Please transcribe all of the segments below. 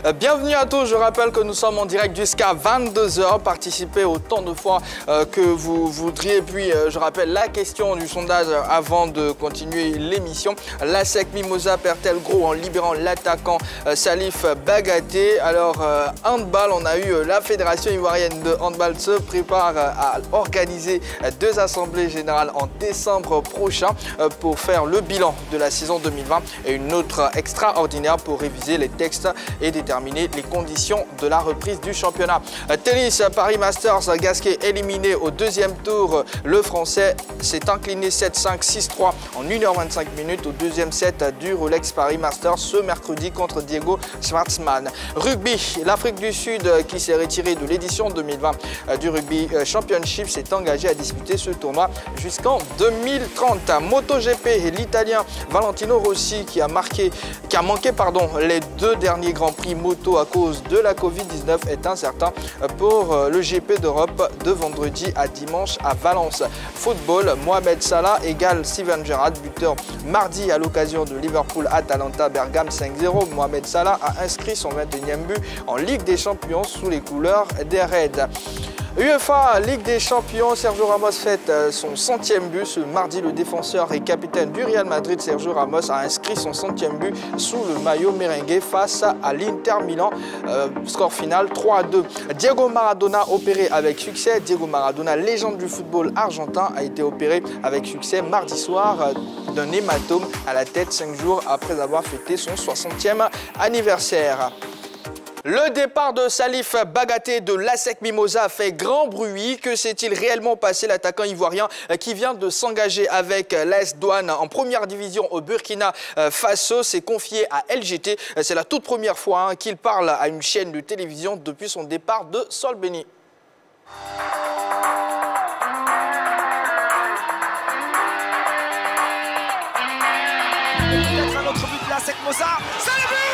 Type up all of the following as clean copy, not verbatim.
Bienvenue à tous, je rappelle que nous sommes en direct jusqu'à 22 h. Participez autant de fois que vous voudriez. Puis je rappelle la question du sondage avant de continuer l'émission. L'ASEC Mimosa perd-elle gros en libérant l'attaquant Salif Bagaté? Alors handball, on a eu la Fédération ivoirienne de handball se prépare à organiser 2 assemblées générales en décembre prochain pour faire le bilan de la saison 2020 et une autre extraordinaire pour réviser les textes et déterminer les conditions de la reprise du championnat. Tennis, Paris Masters, Gasquet éliminé au 2e tour. Le Français s'est incliné 7-5, 6-3 en 1h25 au 2e set du Rolex Paris Masters ce mercredi contre Diego Schwartzmann. Rugby, l'Afrique du Sud qui s'est retirée de l'édition 2020 du Rugby Championship s'est engagé à disputer ce tournoi jusqu'en 2030. MotoGP, l'Italien Valentino Rossi qui a manqué les 2 derniers Grands Prix moto à cause de la Covid-19 est incertain pour le GP d'Europe de vendredi à dimanche à Valence. Football, Mohamed Salah égale Steven Gerrard, buteur mardi à l'occasion de Liverpool-Atalanta Bergame 5-0. Mohamed Salah a inscrit son 21e but en Ligue des Champions sous les couleurs des Reds. UEFA, Ligue des Champions, Sergio Ramos fête son 100e but. Ce mardi, le défenseur et capitaine du Real Madrid, Sergio Ramos, a inscrit son 100e but sous le maillot merengue face à l'Inter Milan. Score final 3-2. Diego Maradona opéré avec succès. Diego Maradona, légende du football argentin, a été opéré avec succès mardi soir d'un hématome à la tête 5 jours après avoir fêté son 60e anniversaire. Le départ de Salif Bagaté de l'ASEC Mimosa a fait grand bruit. Que s'est-il réellement passé? L'attaquant ivoirien qui vient de s'engager avec l'AS Douane en première division au Burkina Faso s'est confié à LGT. C'est la toute première fois qu'il parle à une chaîne de télévision depuis son départ de Solbeni. Peut-être un autre but de l'ASEC Mimosa. C'est le but!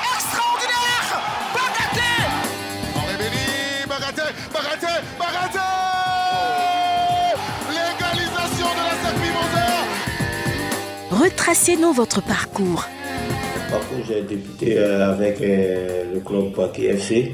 Bagaté! Légalisation de l'ASEC Mimosa. Retracez-nous votre parcours. J'ai débuté avec le club KFC,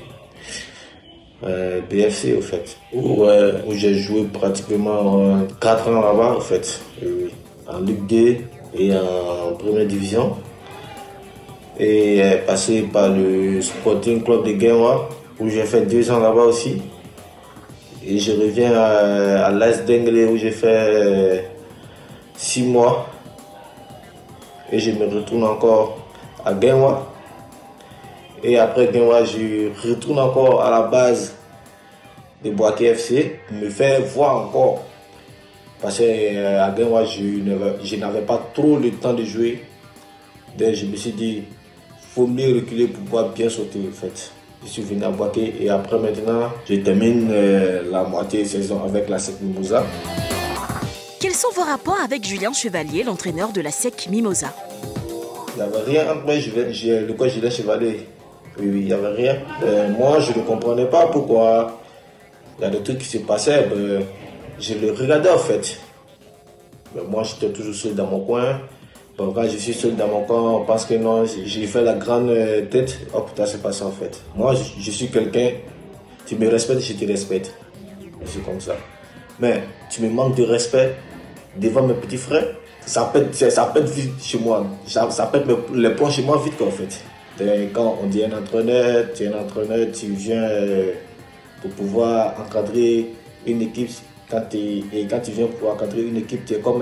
BFC au fait, où j'ai joué pratiquement 4 ans là-bas au fait, en Ligue 2 et en première division. Et passé par le Sporting Club de Guinwa, où j'ai fait 2 ans là-bas aussi. Et je reviens à l'AS Denglé où j'ai fait 6 mois. Et je me retourne encore à Guinwa. Et après Guinwa, je retourne encore à la base de Boaké FC, me faire voir encore. Parce qu'à Guinwa, je n'avais pas trop le temps de jouer. Donc je me suis dit, il faut mieux reculer pour pouvoir bien sauter en fait. Je suis venu à Boaké et après maintenant, je termine la moitié de saison avec l'ASEC Mimosa. Quels sont vos rapports avec Julien Chevalier, l'entraîneur de l'ASEC Mimosa? Il n'y avait rien entre moi et le coach Julien Chevalier. Oui, il n'y avait rien. Moi, je ne comprenais pas pourquoi il y a des trucs qui se passaient. Je le regardais en fait. Moi, j'étais toujours seul dans mon coin. Bon, quand je suis seul dans mon coin, on pense que non, j'ai fait la grande tête. Oh putain, c'est pas ça en fait. Moi, je suis quelqu'un, tu me respectes, je te respecte. Je suis comme ça. Mais tu me manques de respect devant mes petits frères, ça pète vite chez moi. Ça pète les plombs chez moi vite quoi, en fait. Et quand on dit un entraîneur, tu viens pour pouvoir encadrer une équipe. Quand tu viens pour encadrer une équipe, tu es comme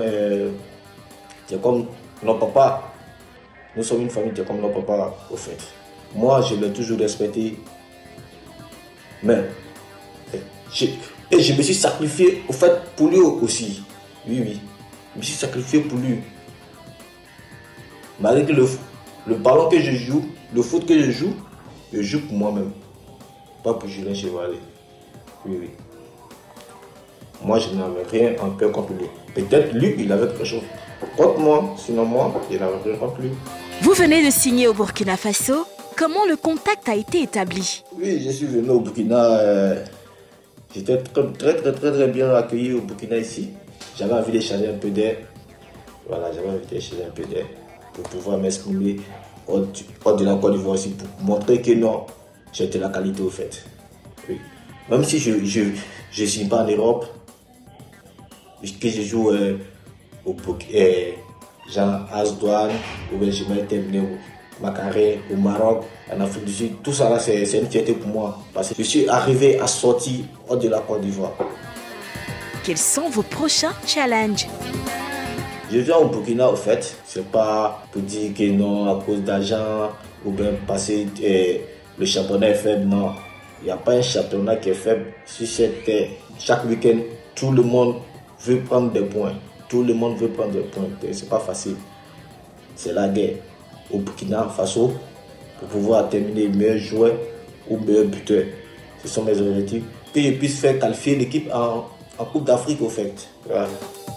nos papas. Nous sommes une famille, tu es comme nos papas, au fait. Moi, je l'ai toujours respecté. Mais, je me suis sacrifié, au fait, pour lui aussi. Oui. Je me suis sacrifié pour lui. Malgré que le ballon que je joue, le foot que je joue pour moi-même. Pas pour Julien Chevalier. Oui. Moi, je n'avais rien en cœur contre lui. Peut-être lui, il avait quelque chose contre moi. Sinon, moi, il n'avait rien contre lui. Vous venez de signer au Burkina Faso. Comment le contact a été établi? Oui, je suis venu au Burkina. J'étais très bien accueilli au Burkina ici. J'avais envie d'échanger un peu d'air. Voilà, j'avais envie d'échanger un peu d'air pour pouvoir m'exprimer hors de la Côte d'Ivoire aussi pour montrer que non, j'ai de la qualité au fait. Oui. Même si je ne suis pas en Europe, que je joue au genre Asdouane, ou bien je vais terminer au Macaré, au Maroc, en Afrique du Sud, tout ça là c'est une fierté pour moi parce que je suis arrivé à sortir hors de la Côte d'Ivoire. Quels sont vos prochains challenges? Je viens au Burkina au fait, c'est pas pour dire que non à cause d'argent ou bien passer le championnat est faible, non. Il n'y a pas un championnat qui est faible. Sur cette terre, chaque week-end, tout le monde veut prendre des points. Tout le monde veut prendre des points. C'est pas facile. C'est la guerre. Au Burkina Faso, pour pouvoir terminer meilleur joueur ou meilleur buteur. Ce sont mes objectifs. Que je puisse faire qualifier l'équipe en Coupe d'Afrique au fait. Voilà.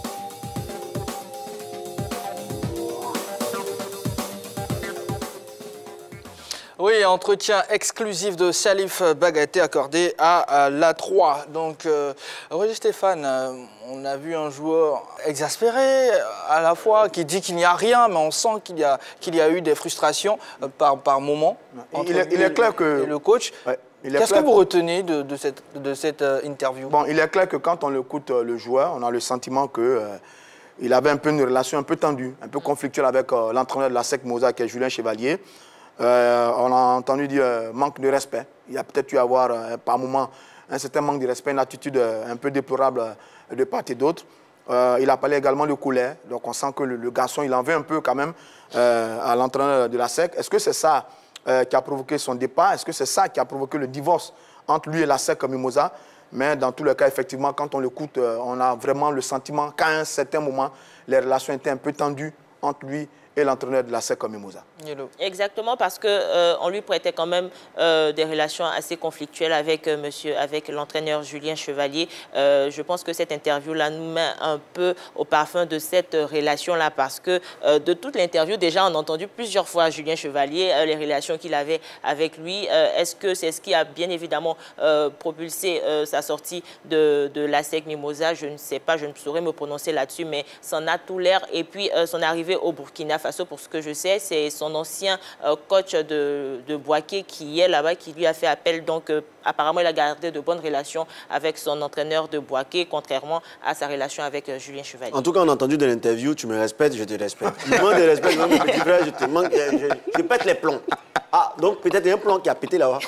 Oui, entretien exclusif de Salif Bagaté accordé à la 3. Donc, Roger Stéphane, on a vu un joueur exaspéré à la fois, qui dit qu'il n'y a rien, mais on sent qu'il y a eu des frustrations par moment entre il est clair que, et le coach. Ouais, qu'est-ce que vous retenez de cette interview? Bon, il est clair que quand on écoute le joueur, on a le sentiment que il avait un peu une relation un peu tendue, un peu conflictuelle avec l'entraîneur de la SEC Mimosa, qui est Julien Chevalier. On a entendu dire manque de respect. Il y a peut-être eu à avoir par moment un certain manque de respect, une attitude un peu déplorable de part et d'autre. Il a parlé également de colère, donc on sent que le garçon, il en veut un peu quand même à l'entraîneur de la SEC. Est-ce que c'est ça qui a provoqué son départ? Est-ce que c'est ça qui a provoqué le divorce entre lui et la SEC Mimosa? Mais dans tous les cas, effectivement, quand on l'écoute, on a vraiment le sentiment qu'à un certain moment, les relations étaient un peu tendues entre lui et l'entraîneur de la SEC Mimosa. Exactement, parce qu'on lui prêtait quand même des relations assez conflictuelles avec l'entraîneur Julien Chevalier. Je pense que cette interview-là nous met un peu au parfum de cette relation-là, parce que de toute l'interview, déjà, on a entendu plusieurs fois Julien Chevalier, les relations qu'il avait avec lui. Est-ce que c'est ce qui a bien évidemment propulsé sa sortie de la SEC Mimosa? Je ne sais pas, je ne saurais me prononcer là-dessus, mais ça en a tout l'air. Et puis, son arrivée au Burkina Faso, pour ce que je sais, c'est son ancien coach de Boaké qui est là-bas, qui lui a fait appel. Donc, apparemment, il a gardé de bonnes relations avec son entraîneur de Boaké, contrairement à sa relation avec Julien Chevalier. En tout cas, on a entendu de l'interview, tu me respectes, je te respecte. Tu me manques de respect, mon petit frère, je te manque, je pète les plombs. Ah, donc peut-être il y a un plomb qui a pété là-bas.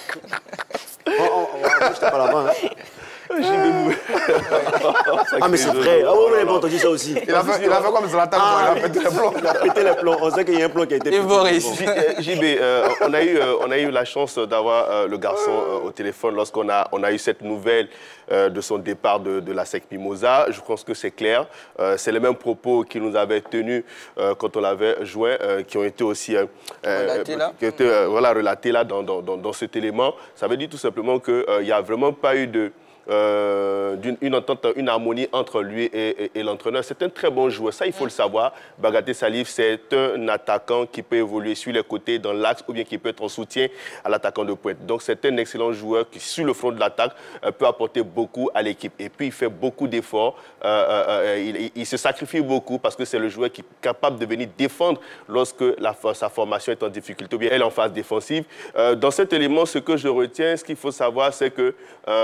Je t'ai pas là-bas, hein. Ah, mais c'est vrai. Ah, oui, on n'a pas entendu ça aussi. Il a fait comme Zlatan, il a pété les plombs. Il a pété les plombs. On sait qu'il y a un plomb qui a été pété. Et Boris. JB, on a eu la chance d'avoir le garçon au téléphone lorsqu'on a eu cette nouvelle de son départ de la SEC Mimosa. Je pense que c'est clair. C'est les mêmes propos qu'il nous avait tenus quand on l'avait joint, qui ont été aussi relatés là dans cet élément. Ça veut dire tout simplement qu'il n'y a vraiment pas eu une entente, une harmonie entre lui et l'entraîneur. C'est un très bon joueur, ça il faut le savoir. Bagaté Salif, c'est un attaquant qui peut évoluer sur les côtés dans l'axe ou bien qui peut être en soutien à l'attaquant de pointe. Donc c'est un excellent joueur qui, sur le front de l'attaque, peut apporter beaucoup à l'équipe. Et puis il fait beaucoup d'efforts, il se sacrifie beaucoup parce que c'est le joueur qui est capable de venir défendre lorsque sa formation est en difficulté ou bien elle est en phase défensive. Dans cet élément, ce que je retiens, ce qu'il faut savoir, c'est que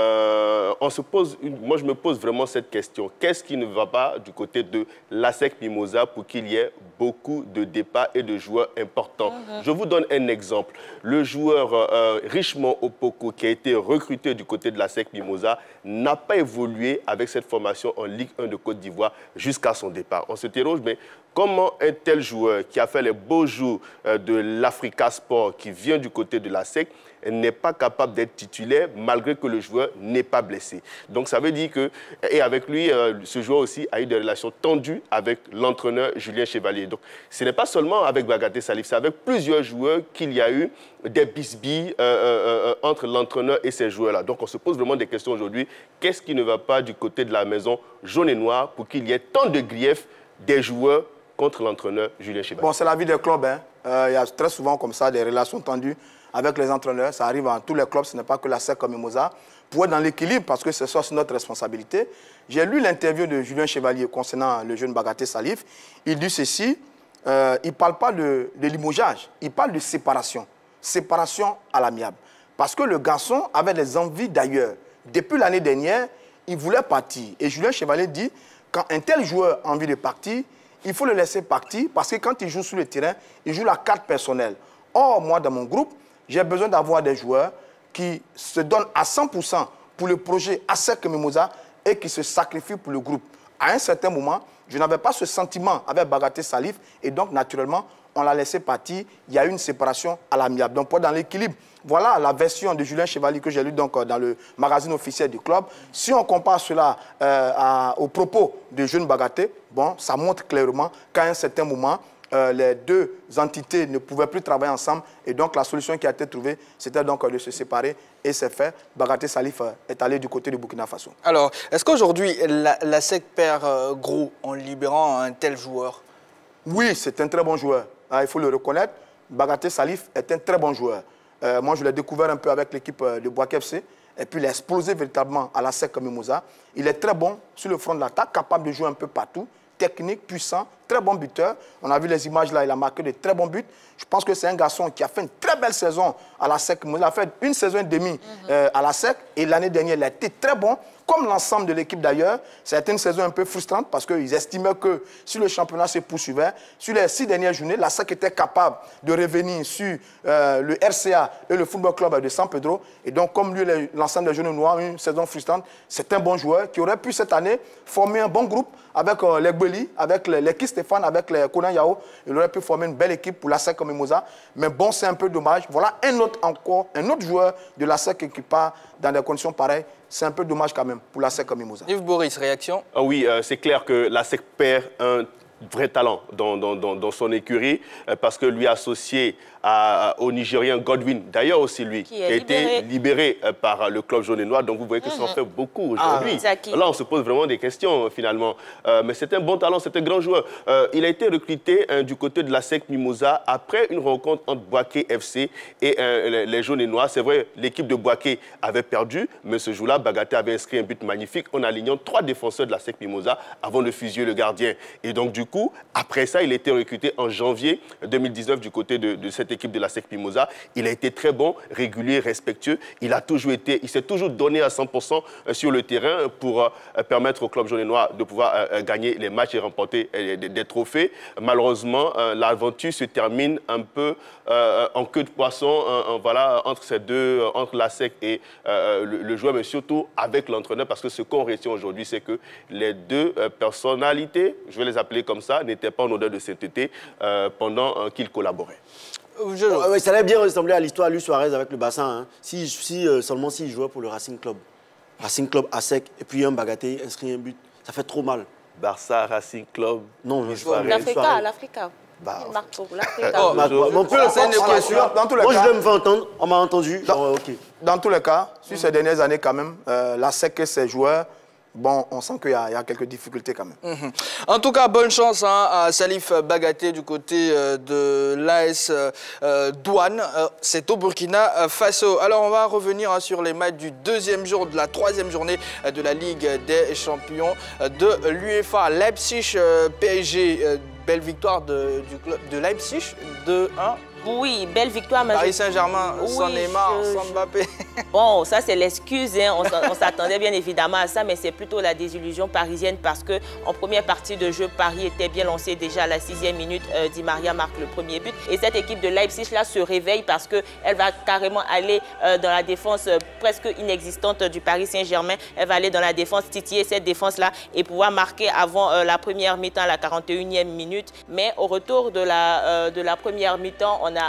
moi je me pose vraiment cette question. Qu'est-ce qui ne va pas du côté de la SEC Mimosa pour qu'il y ait beaucoup de départs et de joueurs importants? Je vous donne un exemple. Le joueur Richemont Opoko, qui a été recruté du côté de la SEC Mimosa, n'a pas évolué avec cette formation en Ligue 1 de Côte d'Ivoire jusqu'à son départ. On s'interroge, mais comment un tel joueur qui a fait les beaux jours de l'Africa Sport, qui vient du côté de la SEC, n'est pas capable d'être titulaire malgré que le joueur n'est pas blessé? Donc ça veut dire que, et avec lui, ce joueur aussi a eu des relations tendues avec l'entraîneur Julien Chevalier. Donc ce n'est pas seulement avec Bagaté Salif, c'est avec plusieurs joueurs qu'il y a eu des bisbilles entre l'entraîneur et ces joueurs-là. Donc on se pose vraiment des questions aujourd'hui. Qu'est-ce qui ne va pas du côté de la maison jaune et noire pour qu'il y ait tant de griefs des joueurs contre l'entraîneur Julien Chevalier? Bon, c'est la vie des clubs, hein. Il y a très souvent comme ça des relations tendues avec les entraîneurs. Ça arrive dans tous les clubs, ce n'est pas que la SEC Mimosa. Pour être dans l'équilibre, parce que c'est ça, c'est notre responsabilité. J'ai lu l'interview de Julien Chevalier concernant le jeune Bagaté Salif. Il dit ceci: il ne parle pas de limogeage, il parle de séparation. Séparation à l'amiable. Parce que le garçon avait des envies d'ailleurs. Depuis l'année dernière, il voulait partir. Et Julien Chevalier dit, quand un tel joueur a envie de partir, il faut le laisser partir parce que quand il joue sur le terrain, il joue la carte personnelle. Or, moi, dans mon groupe, j'ai besoin d'avoir des joueurs qui se donnent à 100% pour le projet ASEC Mimosa et qui se sacrifient pour le groupe. À un certain moment, je n'avais pas ce sentiment avec Bagaté Salif et donc, naturellement, on l'a laissé partir. Il y a eu une séparation à l'amiable. Donc, pour dans l'équilibre, voilà la version de Julien Chevalier que j'ai lu donc, dans le magazine officiel du club. Si on compare cela aux propos de Jeune Bagaté, bon, ça montre clairement qu'à un certain moment, les deux entités ne pouvaient plus travailler ensemble. Et donc, la solution qui a été trouvée, c'était donc de se séparer. Et c'est fait. Bagaté Salif est allé du côté du Burkina Faso. Alors, est-ce qu'aujourd'hui, la SEC perd gros en libérant un tel joueur? Oui, c'est un très bon joueur. Il faut le reconnaître. Bagaté Salif est un très bon joueur. Moi, je l'ai découvert un peu avec l'équipe de Bouaké FC. Et puis, il a explosé véritablement à la SEC Mimosa. Il est très bon sur le front de l'attaque, capable de jouer un peu partout. Technique, puissant, très bon buteur. On a vu les images là, il a marqué de très bons buts. Je pense que c'est un garçon qui a fait une très belle saison à la SEC. Il a fait une saison et demie à la SEC et l'année dernière, il a été très bon, comme l'ensemble de l'équipe d'ailleurs. C'était une saison un peu frustrante parce qu'ils estimaient que si le championnat se poursuivait, sur les 6 dernières journées, la SEC était capable de revenir sur le RCA et le Football Club de San Pedro. Et donc, comme lui, l'ensemble des jeunes noirs, une saison frustrante, c'est un bon joueur qui aurait pu cette année former un bon groupe avec les Gbeli, avec les Ki Stéphane, avec les Konan Yao. Il aurait pu former une belle équipe pour la SEC Mimosa. Mais bon, c'est un peu dommage. Voilà un autre joueur de la SEC qui part dans des conditions pareilles. C'est un peu dommage quand même pour la SEC Mimosa. Yves Boris, réaction? Ah oui, c'est clair que la SEC perd un vrai talent dans son écurie parce que lui associé au Nigérien Godwin, d'ailleurs aussi lui, qui a été libéré par le club jaune et noir. Donc vous voyez que ça en fait beaucoup aujourd'hui. Là, on se pose vraiment des questions finalement. Mais c'est un bon talent, c'est un grand joueur. Il a été recruté du côté de la SEC Mimosa après une rencontre entre Bouaké FC et les jaunes et noirs. C'est vrai, l'équipe de Bouaké avait perdu, mais ce jour-là, Bagaté avait inscrit un but magnifique en alignant 3 défenseurs de la SEC Mimosa avant de fusiller le gardien. Et donc du coup, après ça, il a été recruté en janvier 2019 du côté de cette équipe de la SEC Mimosa. Il a été très bon, régulier, respectueux. Il s'est toujours donné à 100% sur le terrain pour permettre au club jaune et noir de pouvoir gagner les matchs et remporter des trophées. Malheureusement, l'aventure se termine un peu en queue de poisson, voilà, entre la SEC et le joueur, mais surtout avec l'entraîneur, parce que ce qu'on retient aujourd'hui, c'est que les deux personnalités, je vais les appeler comme ça, n'étaient pas en odeur de sainteté pendant qu'ils collaboraient. Ouais, ça allait bien ressembler à l'histoire de Luis Suarez avec le bassin. Hein. Seulement s'il jouait pour le Racing Club. Racing Club à sec, et puis un Bagaté inscrit un but. Ça fait trop mal. Barça, Racing Club. Non, l'Africa. Bah, il marque pour l'Africa. Mon peu dans tous les moi, cas, je vais me faire entendre. On m'a entendu. Dans tous les cas, sur ces dernières années quand même, la SEC et ses joueurs, bon, on sent qu'il y a quelques difficultés quand même. En tout cas, bonne chance à Salif Bagaté du côté de l'AS Douane. C'est au Burkina Faso. Alors, on va revenir sur les matchs du deuxième jour de la troisième journée de la Ligue des Champions de l'UEFA. Leipzig PSG, belle victoire du club de Leipzig, 2-1. Oui, belle victoire. Paris Saint-Germain, sans Neymar, sans Mbappé. Bon, ça c'est l'excuse, hein. On s'attendait bien évidemment à ça, mais c'est plutôt la désillusion parisienne parce qu'en première partie de jeu, Paris était bien lancé déjà à la 6e minute. Di Maria marque le premier but. Et cette équipe de Leipzig là se réveille parce qu'elle va carrément aller dans la défense presque inexistante du Paris Saint-Germain. Elle va aller dans la défense, titiller cette défense-là et pouvoir marquer avant la première mi-temps, la 41e minute. Mais au retour de la première mi-temps, on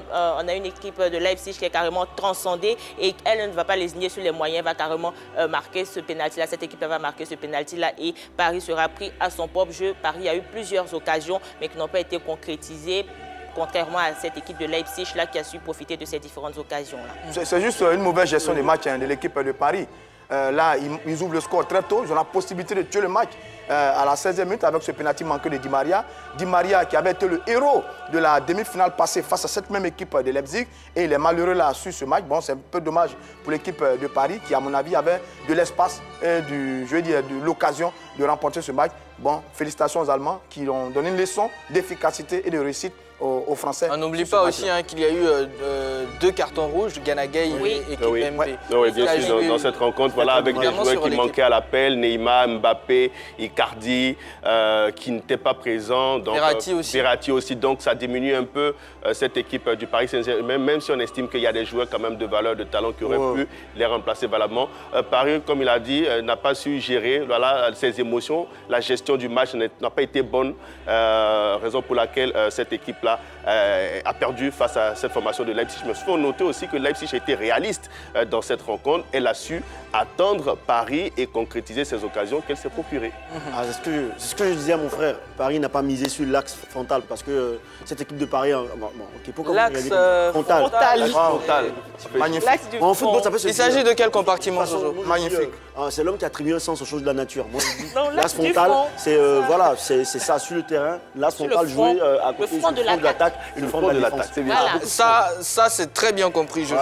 a une équipe de Leipzig qui est carrément transcendée et elle ne va pas lésigner sur les moyens, va carrément marquer ce pénalty-là. Cette équipe va marquer ce pénalty-là et Paris sera pris à son propre jeu. Paris a eu plusieurs occasions mais qui n'ont pas été concrétisées, contrairement à cette équipe de Leipzig là, qui a su profiter de ces différentes occasions-là. C'est juste une mauvaise gestion des matchs de l'équipe de Paris. Là, ils ouvrent le score très tôt. Ils ont la possibilité de tuer le match à la 16e minute avec ce penalty manqué de Di Maria. Di Maria qui avait été le héros de la demi-finale passée face à cette même équipe de Leipzig. Et il est malheureux là sur ce match. Bon, c'est un peu dommage pour l'équipe de Paris qui, à mon avis, avait de l'espace et de l'occasion de remporter ce match. Bon, félicitations aux Allemands qui ont donné une leçon d'efficacité et de réussite aux Français. On n'oublie pas aussi qu'il y a eu 2 cartons rouges, Gana Gueye et équipe MP. Oui, bien sûr, dans cette rencontre, voilà, avec des joueurs qui manquaient à l'appel, Neymar, Mbappé, Icardi, qui n'étaient pas présents. Donc, Verratti aussi. Donc ça diminue un peu cette équipe du Paris Saint-Germain, même si on estime qu'il y a des joueurs quand même de valeur, de talent qui auraient pu les remplacer valablement. Paris, comme il a dit, n'a pas su gérer ses émotions. La gestion du match n'a pas été bonne, raison pour laquelle cette équipe a perdu face à cette formation de Leipzig. Mais il faut noter aussi que Leipzig a été réaliste dans cette rencontre. Elle a su attendre Paris et concrétiser ces occasions qu'elle s'est procurées. C'est ce que je disais à mon frère. Paris n'a pas misé sur l'axe frontal parce que cette équipe de Paris... L'axe frontal. Magnifique. En football, ça peut se Il s'agit de quel compartiment, Jojo? Magnifique. C'est l'homme qui attribue un sens aux choses de la nature. L'axe frontal, c'est ça sur le terrain. L'axe frontal joué à côté du front de l'attaque et le front de la défense. Ça c'est très bien compris, Jojo.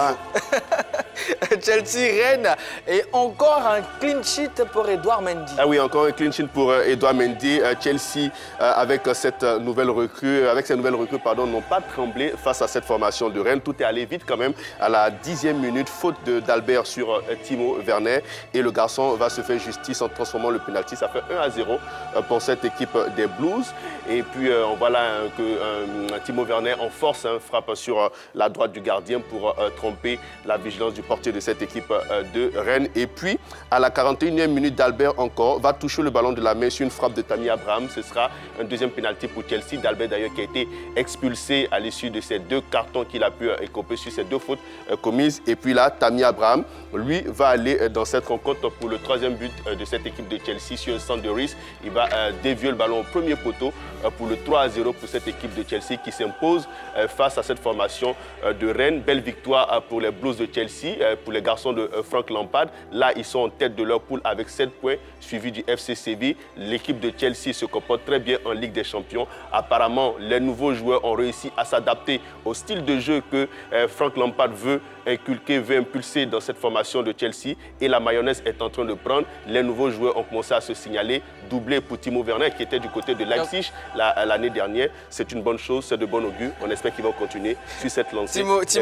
Chelsea-Rennes et encore un clean sheet pour Edouard Mendy. Ah oui, encore un clean sheet pour Edouard Mendy. Chelsea, avec cette nouvelle recrue, n'ont pas tremblé face à cette formation de Rennes. Tout est allé vite quand même à la 10e minute, faute d'Albert sur Timo Werner. Et le garçon va se faire justice en transformant le penalty. Ça fait 1-0 pour cette équipe des Blues. Et puis on voit là que Timo Werner en force frappe sur la droite du gardien pour tromper la vigilance du portier de cette équipe de Rennes. Et puis à la 41e minute, d'Albert encore va toucher le ballon de la main sur une frappe de Tammy Abraham. Ce sera un deuxième penalty pour Chelsea. D'Albert d'ailleurs qui a été expulsé à l'issue de ces 2 cartons qu'il a pu écoper sur ces 2 fautes commises. Et puis là, Tammy Abraham, lui, va aller dans cette rencontre pour le 3e but de cette équipe de Chelsea sur un centre de Rice. Il va dévier le ballon au premier poteau pour le 3-0 pour cette équipe de Chelsea qui s'impose face à cette formation de Rennes. Belle victoire pour les Blues de Chelsea, pour les garçons de Frank Lampard. Là, ils sont en tête de leur poule avec 7 points, suivi du FC Séville. L'équipe de Chelsea se comporte très bien en Ligue des Champions. Apparemment, les nouveaux joueurs ont réussi à s'adapter au style de jeu que Frank Lampard veut inculquer, veut impulser dans cette formation de Chelsea. Et la mayonnaise est en train de prendre. Les nouveaux joueurs ont commencé à se signaler. Doublé pour Timo Werner qui était du côté de Leipzig l'année dernière. C'est une bonne chose, c'est de bon augure. On espère qu'ils vont continuer sur cette lancée.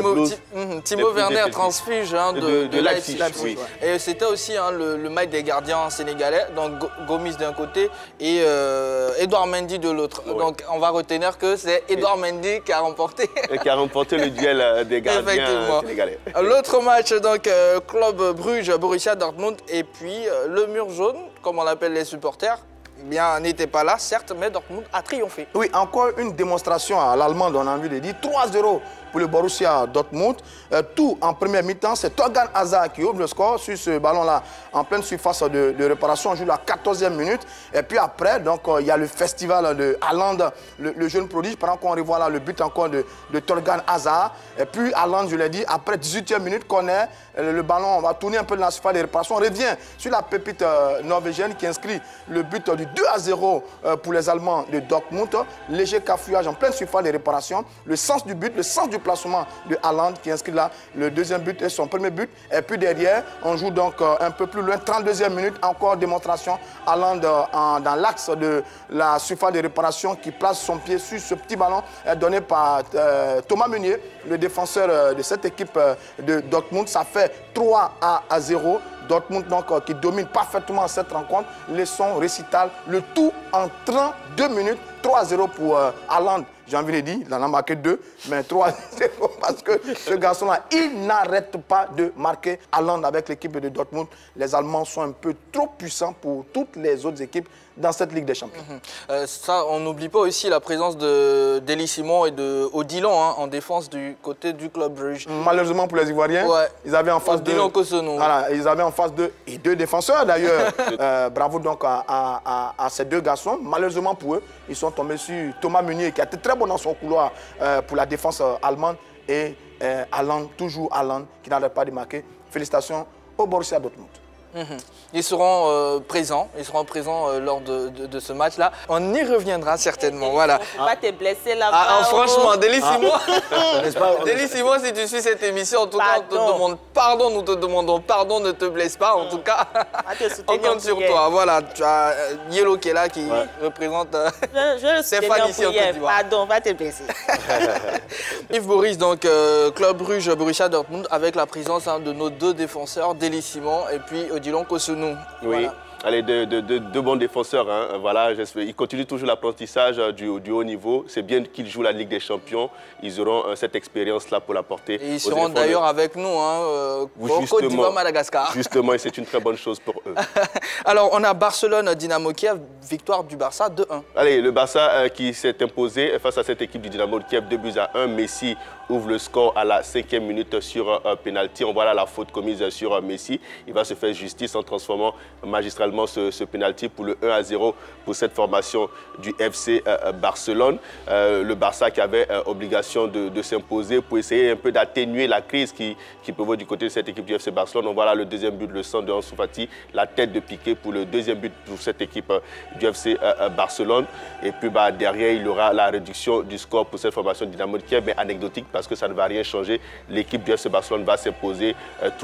Timo Werner transfuge de Leipzig. Oui. Et c'était aussi le match des gardiens sénégalais, donc Gomis d'un côté et Edouard Mendy de l'autre. Oui. Donc on va retenir que c'est Edouard Mendy qui a remporté. Et qui a remporté le duel des gardiens sénégalais. L'autre match, donc Club Bruges, Borussia Dortmund et puis le mur jaune, comme on l'appelle les supporters. Bien, n'était pas là, certes, mais Dortmund a triomphé. Oui, encore une démonstration à l'Allemande, on a envie de dire. 3-0 pour le Borussia Dortmund. Tout en première mi-temps, c'est Torgan Hazard qui ouvre le score sur ce ballon-là en pleine surface de réparation. On joue la 14e minute. Et puis après, donc, il y a le festival de Haaland, le jeune prodige. Pendant qu'on revoit là le but encore de Torgan Hazard. Et puis Haaland, je l'ai dit, après 18e minute, connaît le ballon. On va tourner un peu dans la surface de réparation. On revient sur la pépite norvégienne qui inscrit le but du 2-0 pour les Allemands de Dortmund. Léger cafouillage en pleine surface de réparation. Le sens du but, le sens du placement de Haaland qui inscrit là le deuxième but et son premier but. Et puis derrière, on joue donc un peu plus loin, 32e minute, encore démonstration. Haaland dans l'axe de la surface de réparation qui place son pied sur ce petit ballon donné par Thomas Meunier, le défenseur de cette équipe de Dortmund. Ça fait 3-0. Dortmund donc, qui domine parfaitement cette rencontre. Leçon récital, le tout en 32 minutes. 3-0 pour Haaland. J'ai envie de dire, il en a marqué 2, mais 3-0 parce que ce garçon-là, il n'arrête pas de marquer. Haaland avec l'équipe de Dortmund. Les Allemands sont un peu trop puissants pour toutes les autres équipes dans cette Ligue des Champions. Ça, on n'oublie pas aussi la présence d'Elie Simon et de Odilon en défense du côté du Club Bruges. Malheureusement pour les Ivoiriens, ils avaient en face ils avaient en face et 2 défenseurs d'ailleurs. Bravo donc à ces 2 garçons. Malheureusement pour eux, ils sont tombés sur Thomas Meunier qui a été très bon dans son couloir pour la défense allemande et Haaland, toujours Haaland, qui n'arrête pas de marquer. Félicitations au Borussia Dortmund. Ils seront présents lors de ce match-là. On y reviendra certainement, voilà. Faut pas te blesser là-bas. Franchement, Délice-moi si tu suis cette émission, en tout cas, on te demande pardon, nous te demandons pardon, ne te blesse pas, en tout cas, on compte sur toi. Voilà, tu as Yellow qui est là, qui représente Stéphane ici en Côte d'Ivoire. Pardon, va te blesser. Yves Boris, donc Club Brugge, Borussia Dortmund, avec la présence de nos deux défenseurs, Délice-moi et puis Odilon Kosunu. Oui. Voilà. Allez, deux bons défenseurs. Hein. Voilà, ils continuent toujours l'apprentissage du haut niveau. C'est bien qu'ils jouent la Ligue des Champions. Ils auront cette expérience-là pour la porter. Et ils seront d'ailleurs avec nous au Côte d'Ivoire, Madagascar. Justement, et c'est une très bonne chose pour eux. Alors, on a Barcelone-Dynamo Kiev, victoire du Barça 2-1. Allez, le Barça qui s'est imposé face à cette équipe du Dynamo de Kiev, 2-1. Messi ouvre le score à la 5e minute sur un penalty. On voit là la faute commise sur Messi. Il va se faire justice en transformant magistralement ce penalty pour le 1-0 pour cette formation du FC Barcelone. Le Barça qui avait obligation de s'imposer pour essayer un peu d'atténuer la crise qui prévaut du côté de cette équipe du FC Barcelone. On voit là le deuxième but, le centre de Ansu Fati, la tête de Piqué pour le deuxième but pour cette équipe du FC Barcelone. Et puis derrière, il y aura la réduction du score pour cette formation Dynamo de Kiev, mais anecdotique parce que ça ne va rien changer. L'équipe du FC Barcelone va s'imposer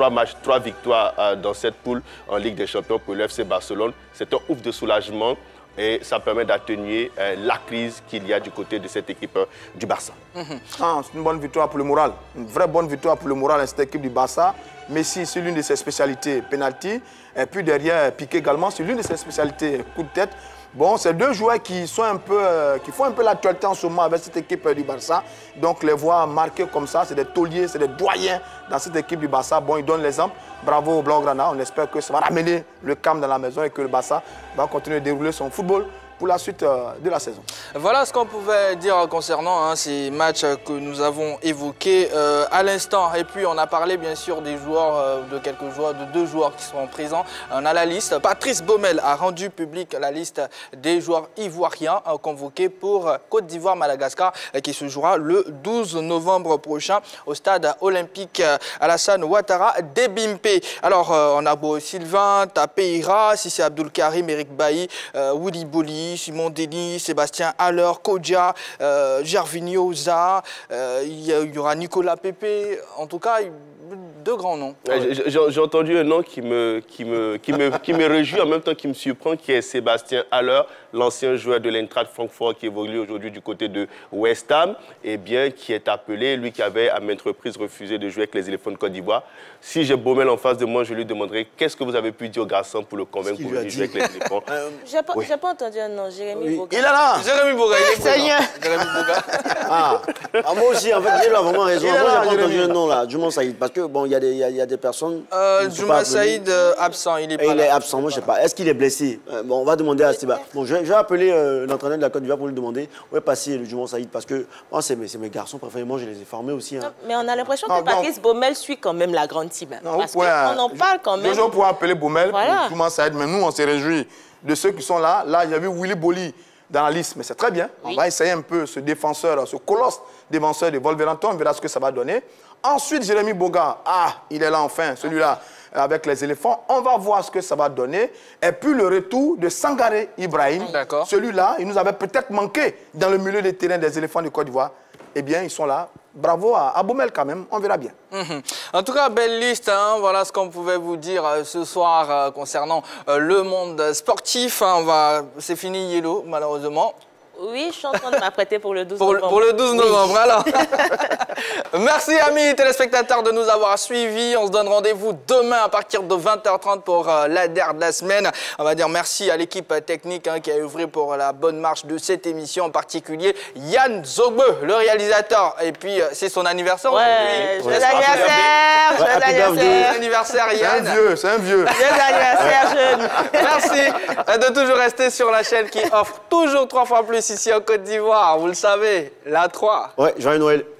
3 victoires dans cette poule en Ligue des Champions pour le FC Barcelone. C'est un ouf de soulagement et ça permet d'atténuer la crise qu'il y a du côté de cette équipe du Barça. C'est une bonne victoire pour le moral, une vraie bonne victoire pour le moral de cette équipe du Barça. Messi, c'est l'une de ses spécialités, penalty. Et puis derrière, Piqué également, c'est l'une de ses spécialités, coup de tête. Bon, c'est deux joueurs qui font un peu l'actualité en ce moment avec cette équipe du Barça. Donc, les voir marqués comme ça, c'est des tauliers, c'est des doyens dans cette équipe du Barça. Bon, ils donnent l'exemple. Bravo au Blaugrana. On espère que ça va ramener le calme dans la maison et que le Barça va continuer de dérouler son football pour la suite de la saison. Voilà ce qu'on pouvait dire concernant ces matchs que nous avons évoqués à l'instant. Et puis on a parlé bien sûr des joueurs, de deux joueurs qui seront présents. On a la liste. Patrice Baumel a rendu public la liste des joueurs ivoiriens convoqués pour Côte d'Ivoire-Madagascar qui se jouera le 12 novembre prochain au stade olympique Alassane Ouattara d'Ebimpe. Alors on a Beau Sylvain, Tapeira, Sissé Abdul Karim, Eric Bailly, Woody Boli, Simon Denis, Sébastien Haller, Kodja, Gervinho Za, il y aura Nicolas Pepe, en tout cas deux grands noms. J'ai entendu un nom qui me réjouit en même temps qui me surprend, qui est Sébastien Haller, l'ancien joueur de l'Eintracht Francfort qui évolue aujourd'hui du côté de West Ham, et bien qui est appelé, lui qui avait à maintes reprises refusé de jouer avec les éléphants de Côte d'Ivoire. Si j'ai Baumel en face de moi, je lui demanderai qu'est-ce que vous avez pu dire au garçon pour le convaincre pour venir jouer avec les éléphants. J'ai pas entendu un nom, Jérémy Boga. Il est là. Jérémy Boga, il est présent. Jérémy Boga. Moi aussi, en fait, il a vraiment raison. Moi, j'ai pas entendu un nom là, Djouma Saïd, parce que bon, il y a des personnes. Djouma Saïd absent, il est pas là. Il est absent, moi je sais pas. Est-ce qu'il est blessé? Bon, on va demander à Stéba. Bon, je vais appeler l'entraîneur de la Côte d'Ivoire pour lui demander où est passé le Djouma Saïd, parce que moi, c'est mes garçons préférés, moi je les ai formés aussi. Hein. Non, mais on a l'impression que Patrice Baumel suit quand même la grande team. Non, parce qu'on en parle quand même. Les gens pourraient appeler Baumel Voilà. pour Djouma Saïd, mais nous on s'est réjouis de ceux qui sont là. Là, il y a eu Willy Boli dans la liste, mais c'est très bien. Oui. On va essayer un peu ce défenseur, ce colosse défenseur de Wolverhampton, on verra ce que ça va donner. Ensuite, Jérémy Boga, il est là enfin, celui-là, avec les éléphants. On va voir ce que ça va donner. Et puis le retour de Sangaré Ibrahim. Celui-là, il nous avait peut-être manqué dans le milieu des terrains des éléphants de Côte d'Ivoire. Eh bien, ils sont là. Bravo à Baumel quand même, on verra bien. En tout cas, belle liste. Voilà ce qu'on pouvait vous dire ce soir concernant le monde sportif. C'est fini Yellow, malheureusement. Oui, je suis en train de m'apprêter pour le 12 novembre. Pour le 12 novembre, alors. Merci, amis téléspectateurs, de nous avoir suivis. On se donne rendez-vous demain à partir de 20h30 pour l'ADER de la semaine. On va dire merci à l'équipe technique qui a œuvré pour la bonne marche de cette émission, en particulier Yann Zogbe, le réalisateur. Et puis, c'est son anniversaire aujourd'hui. Joyeux anniversaire! Joyeux anniversaire, Yann! C'est un vieux. Joyeux anniversaire, jeune! Merci de toujours rester sur la chaîne qui offre toujours 3 fois plus ici en Côte d'Ivoire. Vous le savez, la 3. Ouais, joyeux Noël.